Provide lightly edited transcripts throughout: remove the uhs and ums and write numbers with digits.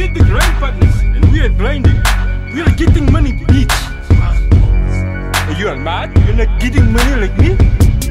get the grind partners, and we are grinding. We are getting money, bitch. Are you mad? You're not getting money like me?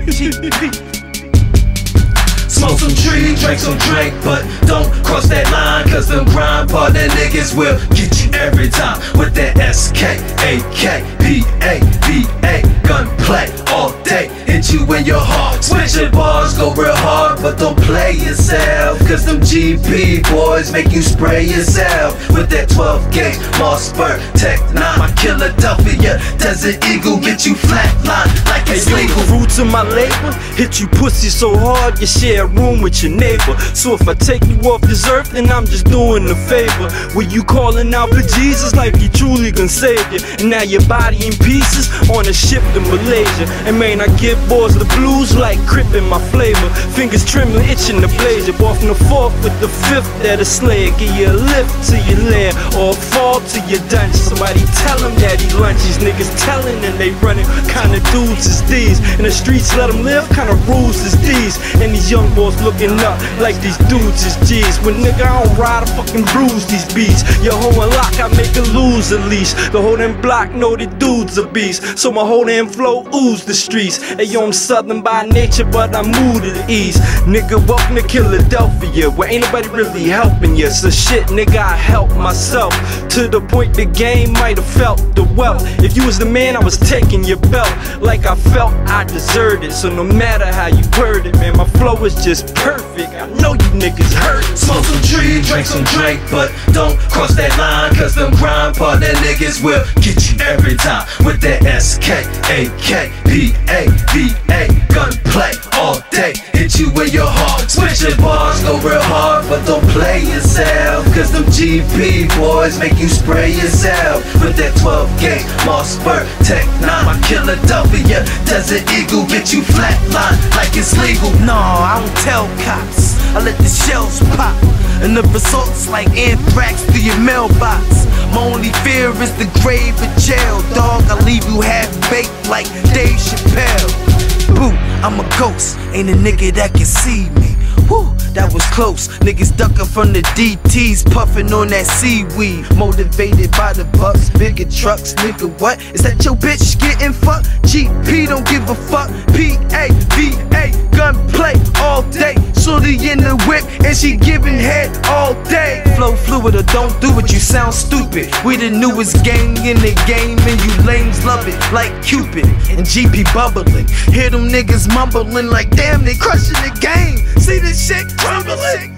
Smoke some tree, drink some drink, but don't cross that line, cause them grind partner niggas will get you every time with that SK, AK, PA, VA, gunplay all day, hit you in your heart. Switching bars, go real hard, but don't play yourself, cause them GP boys make you spray yourself with that 12 gauge, Mossberg, Tech 9, my Philadelphia, Desert Eagle, get you flatline like it's legal. Roots of my labor, hit you pussy so hard you share a room with your neighbor. So if I take you off this earth, then I'm just doing a favor. When you calling out for Jesus like he truly gon' save you, and now your body in pieces on a ship to Malaysia. And man, I give boys the blues like Crip in my flavor. Fingers trembling, itching to blaze you. Off from the 4th with the 5th that a slayer. Give you a lift to your lair or a fall to your dungeon. Somebody tell him that he lunch. These niggas telling and they running. Kinda dudes is these. In the streets let them live, kinda rules is these. And these young boys looking up like these dudes is G's. When nigga I don't ride, I fucking bruise these beats. Your hoe and lock, I make her lose at least. The whole damn block know the dude's a beast. So my whole damn flow ooze the streets. Hey yo, I'm southern by nature, but I move to the east. Nigga, welcome to Philadelphia, where ain't nobody really helping you. So shit, nigga, I help myself to the point the game might have felt the wealth. If you was the man, I was taking your belt like I felt I deserved it. So no matter how you word it, man, my flow is just perfect. I know you niggas hurt. Smoke some tree, drink some drink, but don't cross that line, cause them grind partner niggas will get you every time with that SK, AK, PA, VA, gunplay all day, hit you in your heart. Switching bars, go real hard, but don't play yourself, cause them GP boys make you spray yourself with that 12 gauge, Mossberg, Tech 9, my Philadelphia, Desert Eagle, get you flatline like it's legal. No, I don't tell cops, I let the shells pop, and the results like anthrax through your mailbox. My only fear is the grave or jail, dog. I leave you half baked like Dave Chappelle. Boo, I'm a ghost, ain't a nigga that can see me. Whew, that was close. Niggas ducking from the DTs, puffing on that seaweed. Motivated by the bucks, bigger trucks, nigga. What? Is that your bitch getting fucked? GP don't give a fuck. PA, VA, gunplay all day. Shorty in the whip and she giving head all day. Flow fluid or don't do it, you sound stupid. We the newest gang in the game and you lames love it like Cupid and GP bubbling. Hear them niggas mumbling like damn they crushing the game. See this shit crumbling.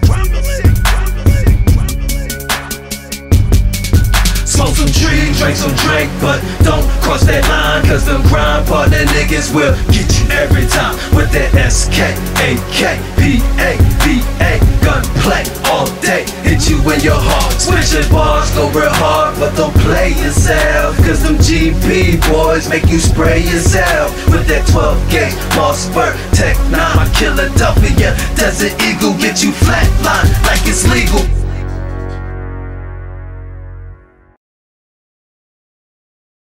Smoke some tree, drink some drink, but don't cross that line, cause them grind partner niggas will get you every time with that SK, AK, PA, VA, gunplay all day, hit you in your heart. Switching bars, go real hard, but don't play yourself, cause them GP boys make you spray yourself with that 12 gauge, Mossberg, Tech 9, my Philadelphia, Desert Eagle, get you flatline like it's legal.